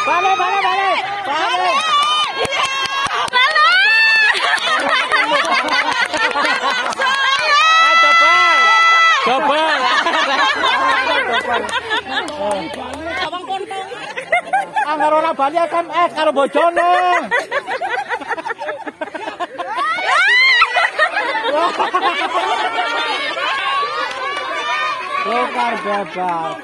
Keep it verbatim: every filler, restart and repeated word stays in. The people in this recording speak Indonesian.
Balik, balik, balik. Balik. Coba. Anggar ora bali kan es karo bojone. Lokar bebas.